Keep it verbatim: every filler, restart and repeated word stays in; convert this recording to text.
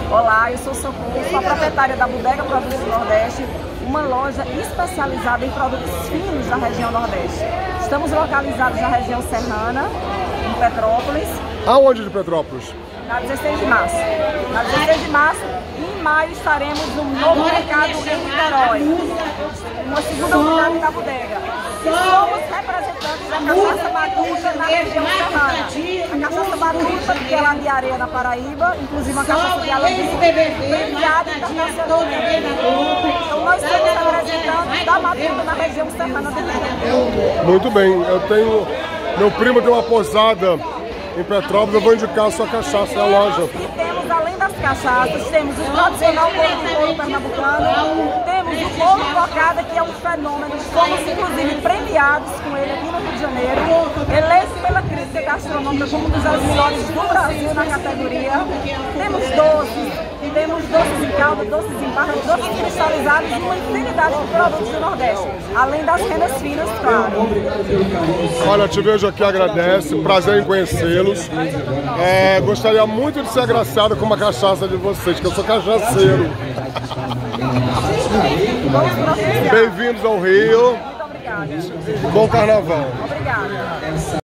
Olá, eu sou Socorro, sou a proprietária da Bodega Produtos do Nordeste, uma loja especializada em produtos finos da região Nordeste. Estamos localizados na região serrana, em Petrópolis. Aonde de Petrópolis? Na dezesseis de março. Na dezesseis de março e em maio estaremos no novo mercado em Niterói, uma segunda unidade da bodega. Somos representantes da cachaça Matuta na região serrana. A cachaça Matuta, que é lá de Areia, na Paraíba, inclusive uma cachaça de Alegria, premiada internacionalmente. Então nós estamos representantes da Matuta na região serrana do Rio. Muito bem, eu tenho... Meu primo tem uma posada em Petrópolis, eu vou indicar a sua cachaça na loja. E temos, além das cachaças, temos o tradicional bolo de couro pernambucano, temos o bolo cocada, que é um fenômeno, fomos inclusive premiados com ele aqui no Rio de Janeiro, eleito pela crítica gastronômica como um dos melhores do Brasil na categoria. Temos doces, temos doces em calda, doces em barra, doces cristalizados e uma infinidade de produtos do Nordeste, além das renas finas, claro. Olha, te vejo aqui, agradece, prazer em conhecê-los. É, gostaria muito de ser agraciado com uma cachaça de vocês, que eu sou cachaceiro. Bem-vindos ao Rio. Muito obrigada. Bom carnaval. Obrigada.